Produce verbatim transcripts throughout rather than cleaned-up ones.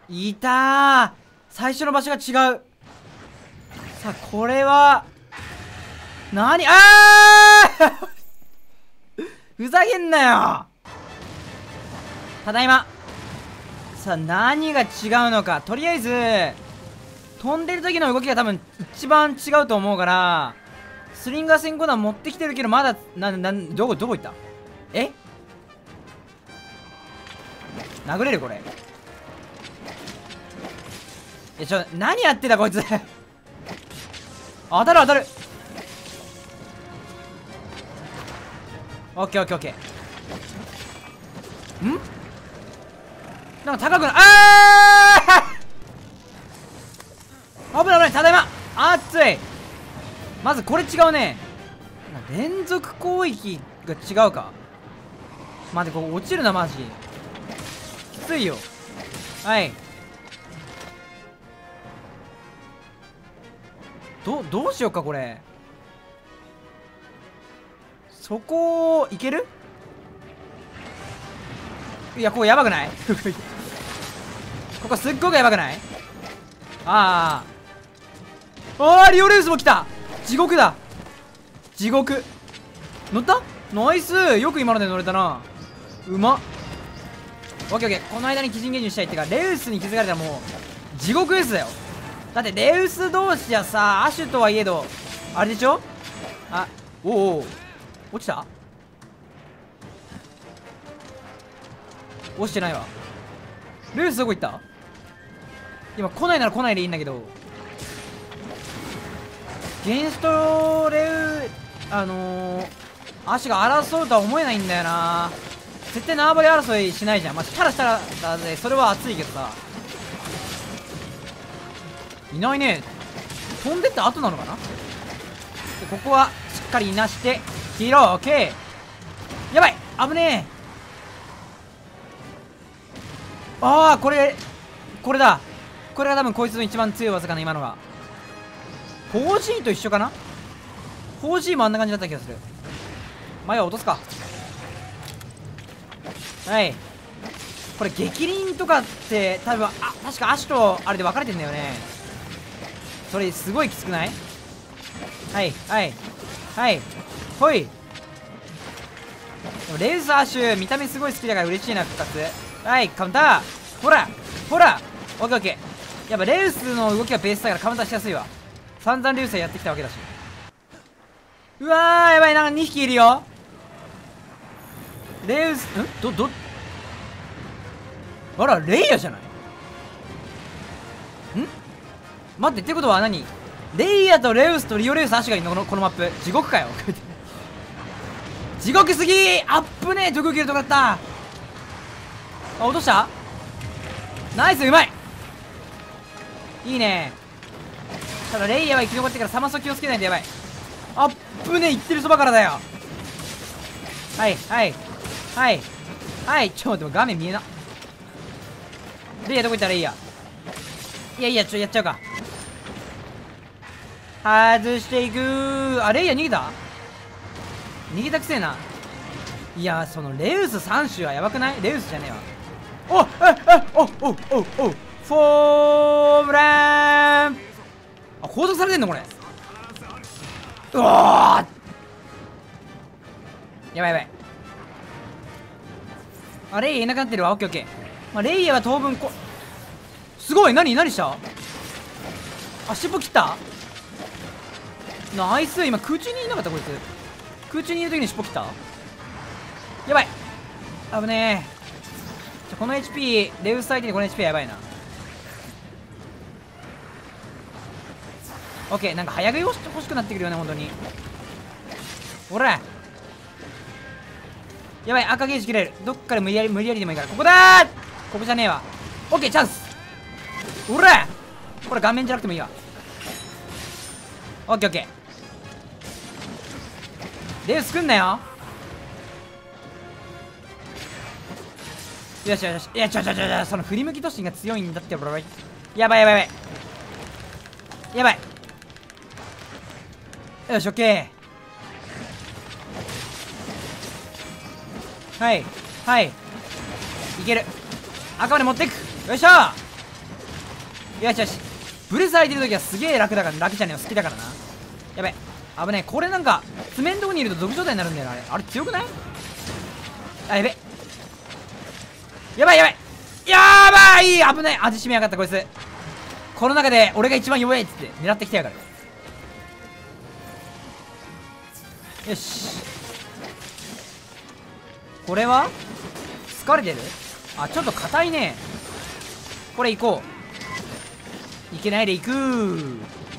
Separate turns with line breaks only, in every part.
いたー。最初の場所が違う。さあこれは何。あーふざけんなよ。ただいま。さあ何が違うのか。とりあえず飛んでる時の動きが多分一番違うと思うから、スリンガー先行弾持ってきてるけどまだななどこどこ行った。え殴れるこれ。いやちょ何やってたこいつ当たる当たる。オッケーオッケーオッケー。んなんか高くな、あー危ない危ない。ただいま。熱い。まずこれ違うね。連続攻撃が違うか。待ってここ落ちるなマジきついよ。はいどどうしようかこれ。そこいける。いやここやばくないここすっごくやばくない。ああああリオレウスも来た。地獄だ地獄。乗った。ナイス。よく今ので乗れたな。うまっ。オッケーオッケー。この間に基準減入したいってか、レウスに気づかれたらもう地獄ですだよ。だってレウス同士じゃさ、アシュとはいえどあれでしょ。あおおお落ちた。落ちてないわ。レウスどこ行った。今来ないなら来ないでいいんだけど、ゲンストレウあのー、足が争うとは思えないんだよな。絶対縄張り争いしないじゃん。まあ、したらしたらだぜ。それは熱いけどさ。いないね。飛んでった後なのかな。でここはしっかりいなしてヒーロー。オッケー。やばい危ねえ。ああこれこれだ。これが多分こいつの一番強い技かな今のが。 フォージー と一緒かな。 フォージー もあんな感じだった気がする。前は落とすか。はいこれ激鱗とかって多分あ確か足とあれで分かれてんだよね。それすごいきつくない。はいはいはいほい。でもレウスアッシュ見た目すごい好きだから嬉しいな復活。はいカウンター。ほらほらオッケーオッケー。やっぱレウスの動きがベースだからカウンターしやすいわ。散々レウスはやってきたわけだし。うわーやばい。なんかにひきいるよ。レウスんどどあらレイヤじゃない。ん待ってってことは何。レイヤとレウスとリオレウスアシュがいるのこのこのマップ。地獄かよ地獄すぎー。アップねえ。毒受けるとこだった。あ落とした。ナイスうまい。いいね。ただレイヤーは生き残ってからサマソ気をつけないとやばい。アップねえ。いってるそばからだよ。はいはいはいはいちょっと待って画面見えな。レイヤーどこ行ったらいいや。いやいやちょっとやっちゃうか。外していくー。あレイヤー逃げた。逃げたくせえな。いやそのレウスさん種はやばくない。レウスじゃねえわ。おっええおっおっおっおっフォームラン。あ拘束されてんのこれ。うわーやばいやばい。あレイヤーいなくなってるわ。オッケーオッケー。まあ、レイヤーは当分こすごい。何何したあ尻尾切った。ナイス。今空中にいなかったこいつ。空中にいる時に尻尾切った。やばい危ねえ。じゃこの エイチピー レウス相手にこの エイチピー やばいな。オッケーなんか早食い欲しくなってくるよね本当に。ほらやばい赤ゲージ切れる。どっから無理やり無理やりでもいいからここだー。ここじゃねえわ。オッケーチャンス。ほらこれ顔面じゃなくてもいいわ。オッケーオッケー。レウス来んなよ。よしよしよし。いやちょちょちょちょその振り向き突進が強いんだってブロバイ。やばいやばいやばいやばい。よしオッケー。はいはいいける。赤まで持っていく。よいしょよしよし。ブレス空いてるときはすげえ楽だから、楽じゃねえよ、好きだからな。やべ、危ねえ。これなんか爪んとこにいると毒状態になるんだよな。あれあれ強くない？あ、やべ、やばいやばいやばい、危ない。味しめやがったこいつ。この中で俺が一番弱いっつって狙ってきてやがる。よし、これは疲れてる？あ、ちょっと硬いね。これ行こう。いけないで行くー。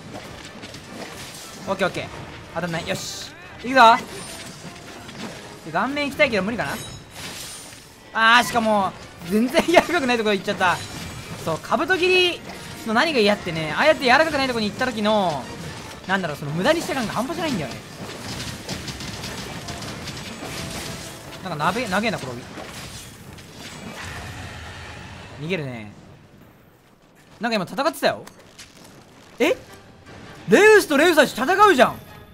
オッケーオッケー、当たんない。よし、行くぞ。顔面行きたいけど無理かな。あー、しかも全然柔らかくないところ行っちゃった。そう、カブト切りの何が嫌ってね、ああやって柔らかくないところに行った時のなんだろう、その無駄にした感が半端じゃないんだよね。なんかなべ長えな転び。逃げるね。なんか今戦ってたよ。え、レウスとレウスたち戦うじゃん。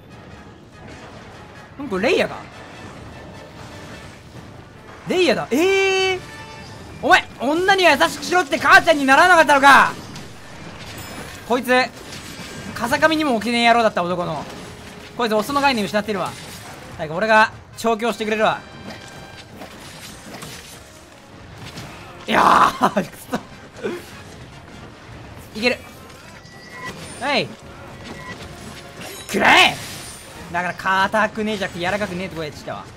なんかレイヤがレイヤだ。ええー、お前女には優しくしろって母ちゃんにならなかったのか。こいつ風上にも起きねえ野郎だった男の。こいつオスの概念失ってるわ。なんか俺が調教してくれるわ。いやーくそいける。はいくらえ。だから硬くねえじゃなくて柔らかくねえとこやってきたわ。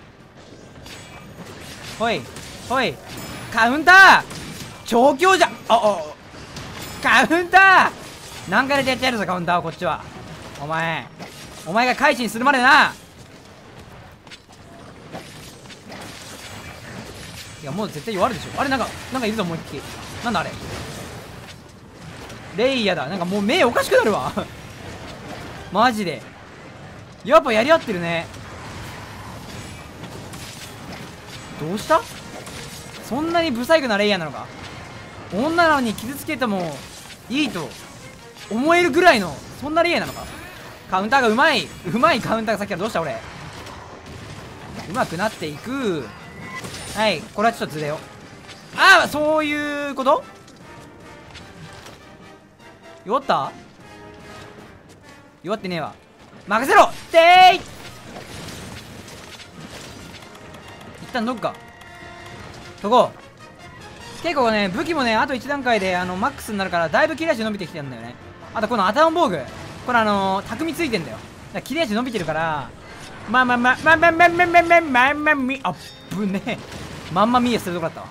ほいほい、カウンター調教じゃん。ああ、カウンター何回でやってやるぞカウンターを。こっちはお前お前が改心するまでな。いやもう絶対弱るでしょ。あれなんかなんかいるぞもう一匹。なんだあれ、レイヤだ。なんかもう目おかしくなるわマジでやっぱやり合ってるね。どうした？そんなにブサイクなレイヤーなのか。女なのに傷つけてもいいと思えるぐらいのそんなレイヤーなのか。カウンターがうまいうまいカウンターがさっきからどうした俺。うまくなっていく。はい、これはちょっとずれよ。ああ、そういうこと。弱った？弱ってねえわ。任せろてーい。一旦どっかとこう。結構ね武器もねあといち段階であのマックスになるからだいぶ切れ味伸びてきてるんだよね。あとこの頭防具これあのー、匠ついてんだよ。だから切れ味伸びてるからまあまあまあまあまあまあまあまあまあまあまあみあっぶねえまんま見えするとこだったわ。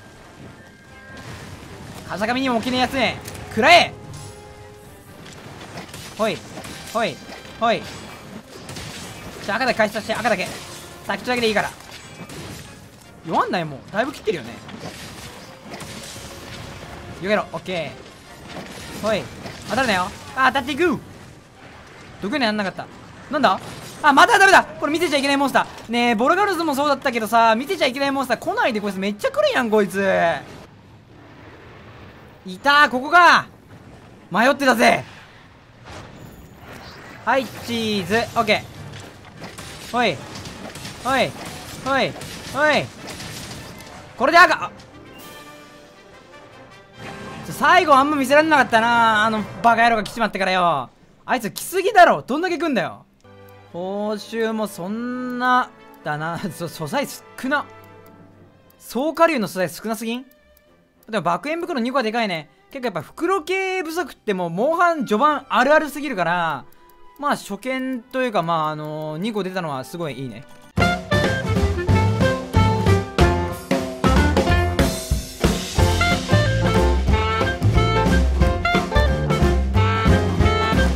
風上にも起きねえやつね。くらえ。ほいほいほい。じゃあ赤だけ回収させて。赤だけ先っちょだけでいいから弱んない。もうだいぶ切ってるよね。よけろ。オッケー。ほい当たるなよ。あ当たっていく。毒にやんなかった。なんだあまたダメだ。これ見せちゃいけないモンスターねえ。ボルガルズもそうだったけどさ、見せちゃいけないモンスター来ないで。こいつめっちゃ来るやんこいつ。いたーここか。迷ってたぜ。はいチーズオッケー。ほいほいほいほい。これで赤。ちょ最後あんま見せられなかったな。あのバカ野郎が来ちまってからよ。あいつ来すぎだろ。どんだけ来んだよ。報酬もそんなだな。そ素材少な。総火流の素材少なすぎん。でも爆炎袋にこはでかいね。結構やっぱ袋系不足ってもうモンハン序盤あるあるすぎるから、まあ初見というかまああのー、にこ出たのはすごいいいね。